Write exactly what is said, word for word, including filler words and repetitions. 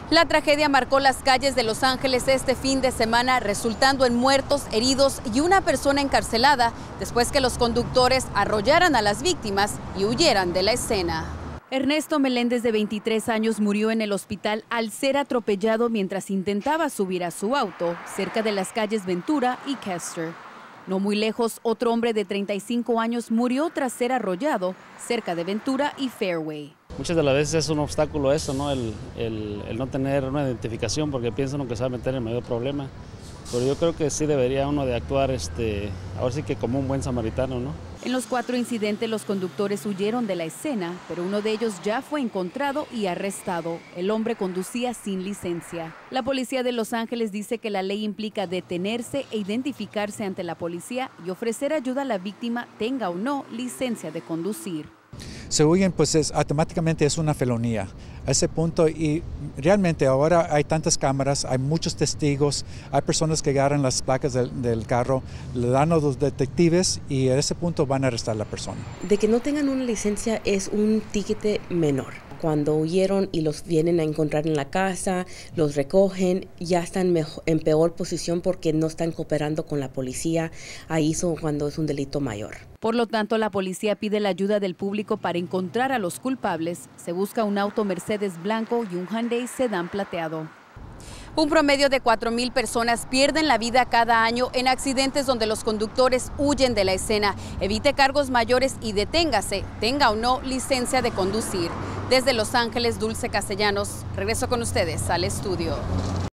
La tragedia marcó las calles de Los Ángeles este fin de semana, resultando en muertos, heridos y una persona encarcelada después que los conductores arrollaran a las víctimas y huyeran de la escena. Ernesto Meléndez, de veintitrés años, murió en el hospital al ser atropellado mientras intentaba subir a su auto cerca de las calles Ventura y Kester. No muy lejos, otro hombre de treinta y cinco años murió tras ser arrollado cerca de Ventura y Fairway. Muchas de las veces es un obstáculo eso, ¿no? El, el, el no tener una identificación, porque piensan que se va a meter en mayor problema. Pero yo creo que sí debería uno de actuar, este, ahora sí que como un buen samaritano, ¿no? En los cuatro incidentes los conductores huyeron de la escena, pero uno de ellos ya fue encontrado y arrestado. El hombre conducía sin licencia. La policía de Los Ángeles dice que la ley implica detenerse e identificarse ante la policía y ofrecer ayuda a la víctima, tenga o no licencia de conducir. Se huyen, pues es, automáticamente es una felonía a ese punto, y realmente ahora hay tantas cámaras, hay muchos testigos, hay personas que agarran las placas del, del carro, le dan a los detectives y a ese punto van a arrestar a la persona. De que no tengan una licencia es un tiquete menor. Cuando huyeron y los vienen a encontrar en la casa, los recogen, ya están mejor, en peor posición porque no están cooperando con la policía. Ahí es cuando es un delito mayor. Por lo tanto, la policía pide la ayuda del público para encontrar a los culpables. Se busca un auto Mercedes blanco y un Hyundai sedán plateado. Un promedio de cuatro mil personas pierden la vida cada año en accidentes donde los conductores huyen de la escena. Evite cargos mayores y deténgase, tenga o no licencia de conducir. Desde Los Ángeles, Dulce Castellanos, regreso con ustedes al estudio.